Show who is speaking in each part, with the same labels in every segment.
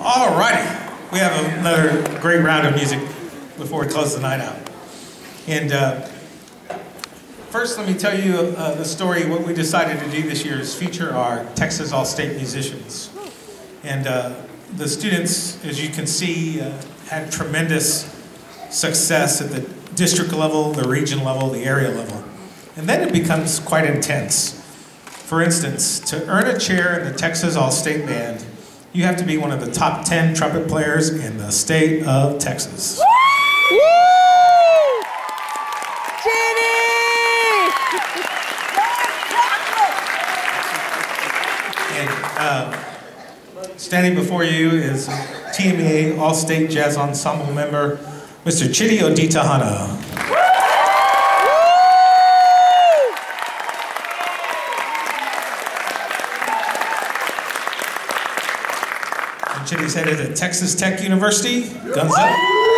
Speaker 1: All righty. We have another great round of music before we close the night out. And first, let me tell you the story. What we decided to do this year is feature our Texas All-State musicians. And the students, as you can see, had tremendous success at the district level, the region level, the area level. And then it becomes quite intense. For instance, to earn a chair in the Texas All-State Band, you have to be one of the top 10 trumpet players in the state of Texas.
Speaker 2: Woo! Chidy!
Speaker 1: And standing before you is TMA All-State Jazz Ensemble member, Mr. Chidy Oditahana. Chidy's headed at Texas Tech University. Guns up.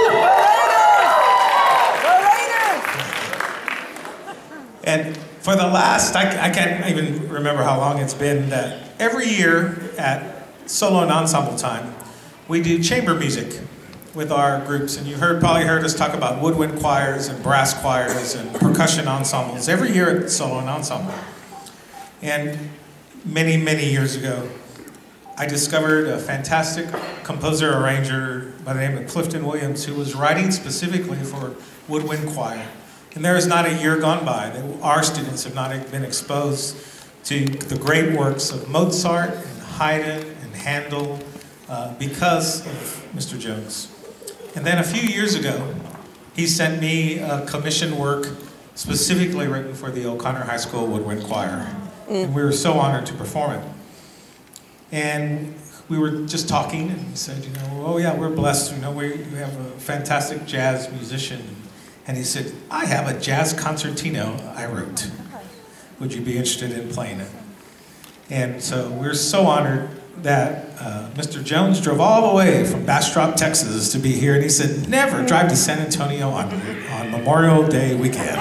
Speaker 1: And for the last, I can't even remember how long it's been, that every year at solo and ensemble time, we do chamber music with our groups. And you probably heard us talk about woodwind choirs and brass choirs and percussion ensembles every year at solo and ensemble. And many, many years ago, I discovered a fantastic composer-arranger by the name of Clifton Jones, who was writing specifically for woodwind choir. And there is not a year gone by that our students have not been exposed to the great works of Mozart and Haydn and Handel because of Mr. Jones. And then a few years ago, he sent me a commission work specifically written for the O'Connor High School Woodwind Choir. And we were so honored to perform it. And we were just talking, and he said, oh yeah, we're blessed. We have a fantastic jazz musician. And he said, I have a jazz concertino I wrote. Would you be interested in playing it? And so we're so honored that Mr. Jones drove all the way from Bastrop, Texas to be here. And he said, never drive to San Antonio on Memorial Day weekend.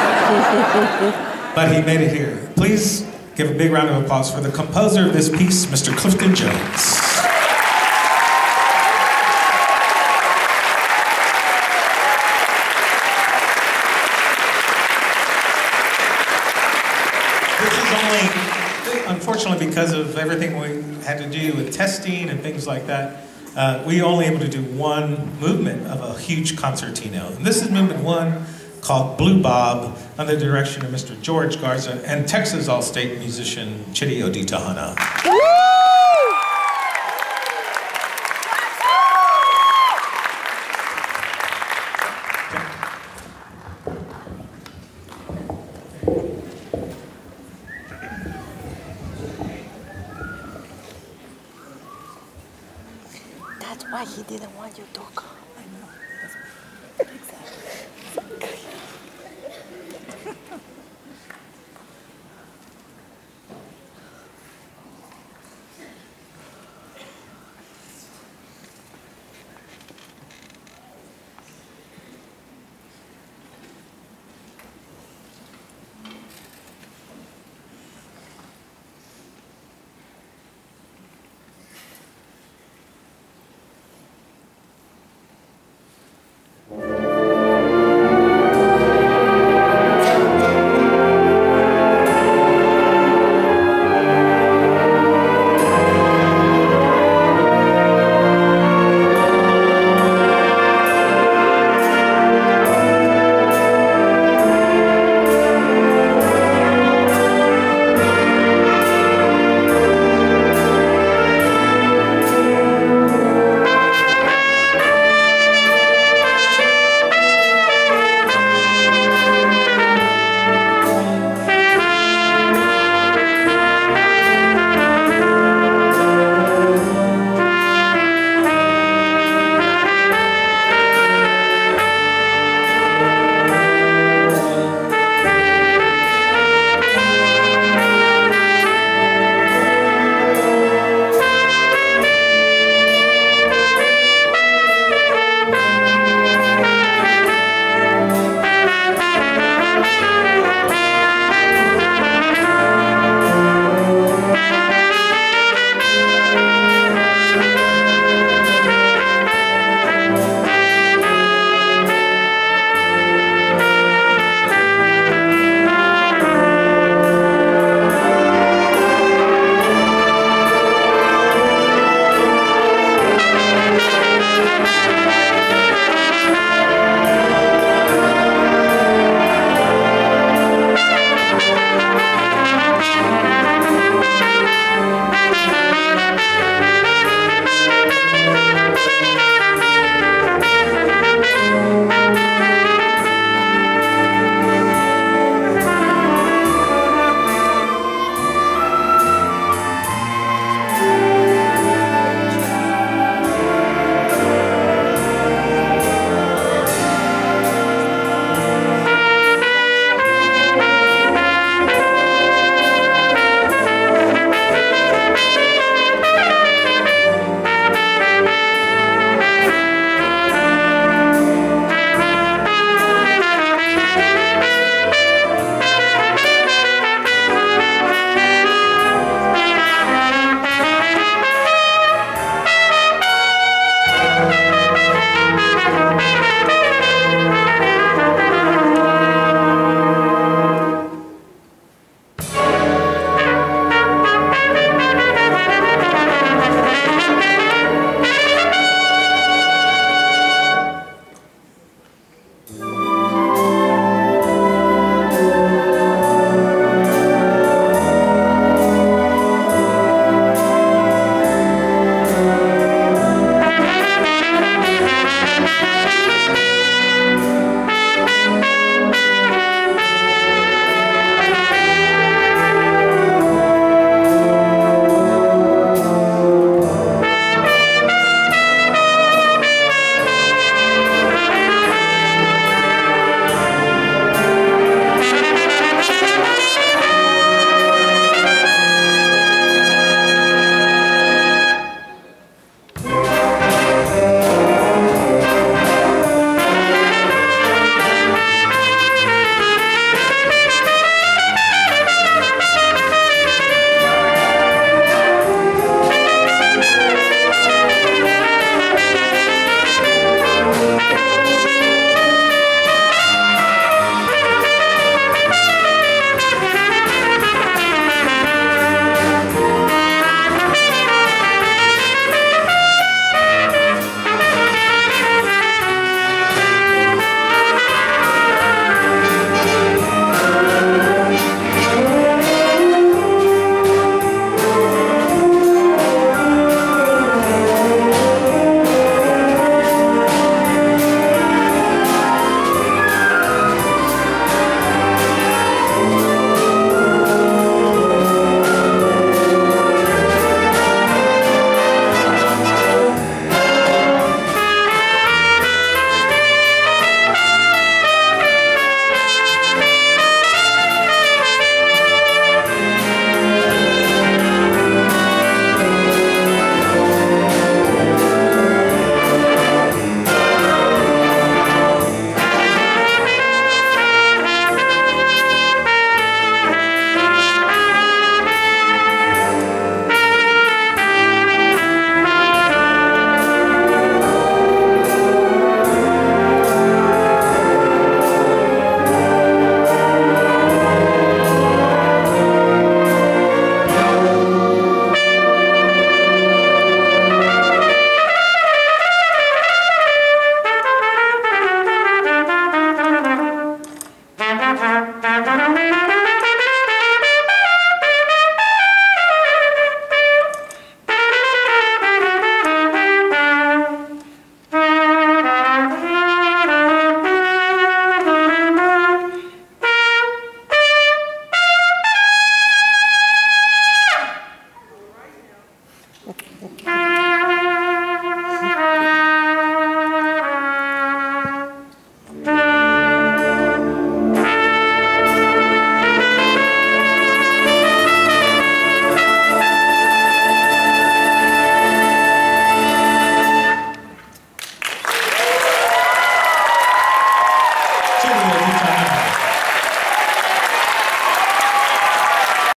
Speaker 1: But he made it here. Please give a big round of applause for the composer of this piece, Mr. Clifton Jones. This is only, unfortunately, because of everything we had to do with testing and things like that, we were only able to do one movement of a huge concertino. And this is movement 1, called Blue Bob, under the direction of Mr. George Garza and Texas All-State musician Chidy Oditahana.
Speaker 2: That's why he didn't want you to come.